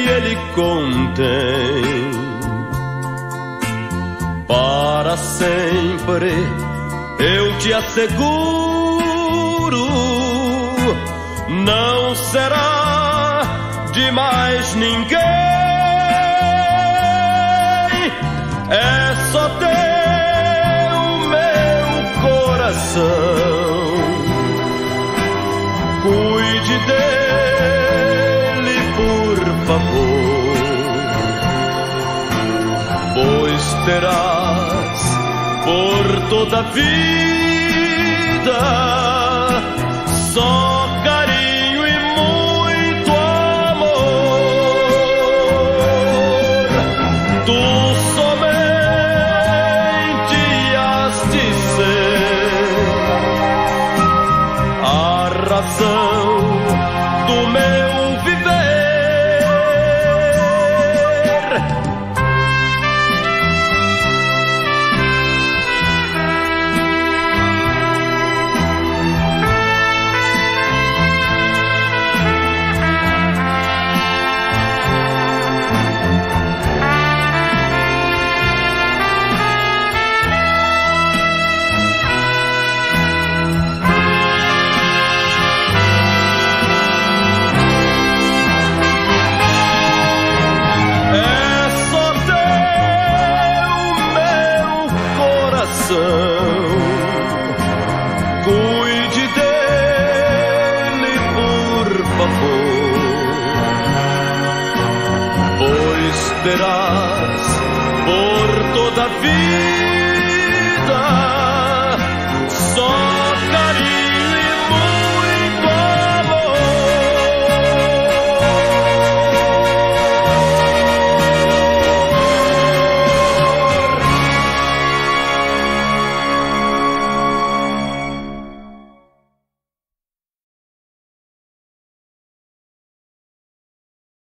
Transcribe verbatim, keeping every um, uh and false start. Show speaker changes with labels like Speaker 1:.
Speaker 1: ele contém. Para sempre eu te asseguro, não será de mais ninguém. É só teu meu coração, cuide dele por favor, pois terás por toda a vida só carinho e muito amor. Tu somente has de ser a razão do meu viver. Cuide dele por favor, pois terás por toda a vida